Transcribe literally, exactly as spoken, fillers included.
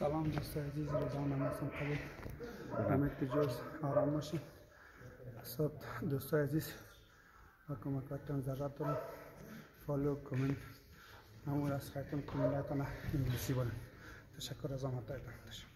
سلام دوستان عزیز، روزان هستم قبل امید که جز آرام باشین. صبح دوستان عزیز و کمکاتون ضرورت دارم. فالو کامنت همون از خیلی کاملتان انگلیسی بودن. تشکر از آمدایتان.